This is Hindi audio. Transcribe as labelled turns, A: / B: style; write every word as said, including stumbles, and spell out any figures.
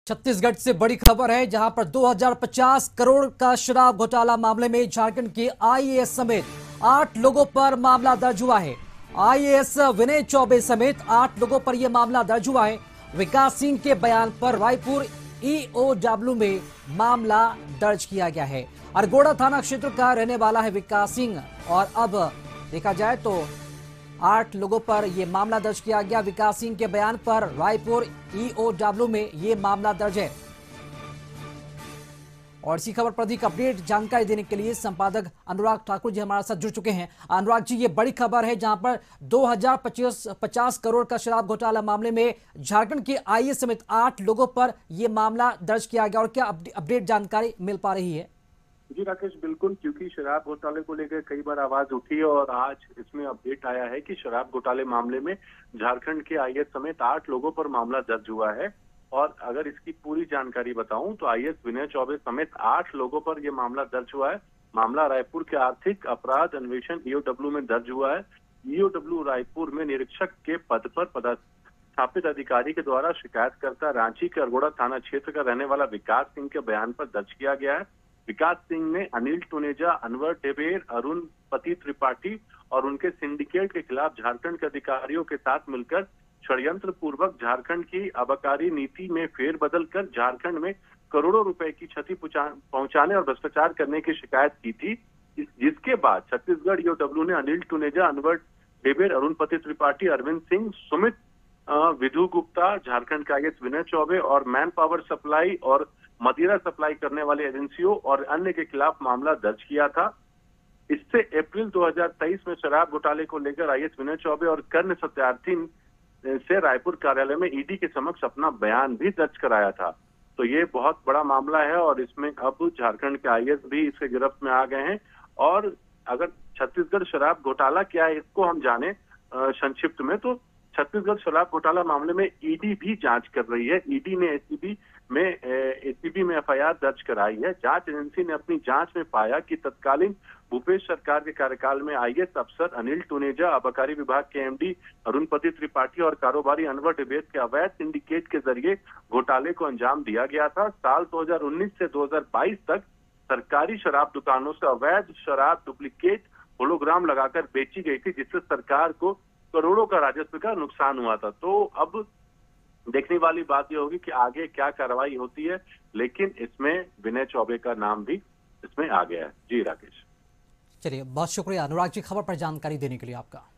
A: छत्तीसगढ़ से बड़ी खबर है, जहां पर दो हज़ार पचास करोड़ का शराब घोटाला मामले में झारखंड के आई ए एस समेत आठ लोगों पर मामला दर्ज हुआ है। आई ए एस विनय चौबे समेत आठ लोगों पर यह मामला दर्ज हुआ है। विकास सिंह के बयान पर रायपुर ई ओ डब्ल्यू में मामला दर्ज किया गया है। अरगोड़ा थाना क्षेत्र का रहने वाला है विकास सिंह, और अब देखा जाए तो आठ लोगों पर यह मामला दर्ज किया गया। विकास सिंह के बयान पर रायपुर ई ओ डब्ल्यू में यह मामला दर्ज है। और इसी खबर पर अधिक अपडेट जानकारी देने के लिए संपादक अनुराग ठाकुर जी हमारे साथ जुड़ चुके हैं। अनुराग जी, ये बड़ी खबर है जहां पर दो हज़ार पचास करोड़ का शराब घोटाला मामले में झारखंड के आई ए एस समेत आठ लोगों पर यह मामला दर्ज किया गया, और क्या अपडेट जानकारी मिल पा रही है?
B: जी राकेश, बिल्कुल, क्योंकि शराब घोटाले को लेकर कई बार आवाज उठी है और आज इसमें अपडेट आया है कि शराब घोटाले मामले में झारखंड के आई ए एस समेत आठ लोगों पर मामला दर्ज हुआ है। और अगर इसकी पूरी जानकारी बताऊं तो आई ए एस विनय चौबे समेत आठ लोगों पर यह मामला दर्ज हुआ है। मामला रायपुर के आर्थिक अपराध अन्वेषण ई ओ डब्ल्यू में दर्ज हुआ है। ई ओ डब्ल्यू रायपुर में निरीक्षक के पद पर पदस्थापित अधिकारी के द्वारा शिकायतकर्ता रांची के अरगोड़ा थाना क्षेत्र का रहने वाला विकास सिंह के बयान पर दर्ज किया गया है। विकास सिंह ने अनिल टुनेजा, अनवर डेबेर, अरुण पति त्रिपाठी और उनके सिंडिकेट के खिलाफ झारखंड के अधिकारियों के साथ मिलकर षड्यंत्र पूर्वक झारखंड की आबकारी नीति में फेरबदल कर झारखंड में करोड़ों रुपए की क्षति पहुंचाने और भ्रष्टाचार करने की शिकायत की थी। जिसके बाद छत्तीसगढ़ ई ओ डब्ल्यू ने अनिल टुनेजा, अनवर डेबेर, अरुण पति त्रिपाठी, अरविंद सिंह, सुमित विधु गुप्ता, झारखंड का आई ए एस विनय चौबे और मैन पावर सप्लाई और मदिरा सप्लाई करने वाली एजेंसियों और अन्य के खिलाफ मामला दर्ज किया था। इससे अप्रैल दो हज़ार तेईस में शराब घोटाले को लेकर आई ए एस विनय चौबे और कर्ण सत्यार्थी से रायपुर कार्यालय में ई डी के समक्ष अपना बयान भी दर्ज कराया था। तो ये बहुत बड़ा मामला है और इसमें अब झारखंड के आई ए एस भी इसके गिरफ्त में आ गए हैं। और अगर छत्तीसगढ़ शराब घोटाला क्या है इसको हम जाने संक्षिप्त में, तो छत्तीसगढ़ शराब घोटाला मामले में ई डी भी जांच कर रही है। ई डी ने ए सी बी में ए सी बी में एफ आई आर दर्ज कराई है। जांच एजेंसी ने अपनी जांच में पाया कि तत्कालीन भूपेश सरकार के कार्यकाल में आई ए एस अफसर अनिल टुनेजा, आबकारी विभाग के एम डी अरुण पति त्रिपाठी और कारोबारी अनवर डेबेर के अवैध सिंडिकेट के जरिए घोटाले को अंजाम दिया गया था। साल दो हज़ार उन्नीस से दो हज़ार बाईस तक सरकारी शराब दुकानों से अवैध शराब डुप्लीकेट होलोग्राम लगाकर बेची गई थी, जिससे सरकार को करोड़ों का राजस्व का नुकसान हुआ था। तो अब देखने वाली बात यह होगी कि आगे क्या कार्रवाई होती है, लेकिन इसमें विनय चौबे का नाम भी इसमें आ गया है। जी राकेश।
A: चलिए, बहुत शुक्रिया अनुराग जी खबर पर जानकारी देने के लिए आपका।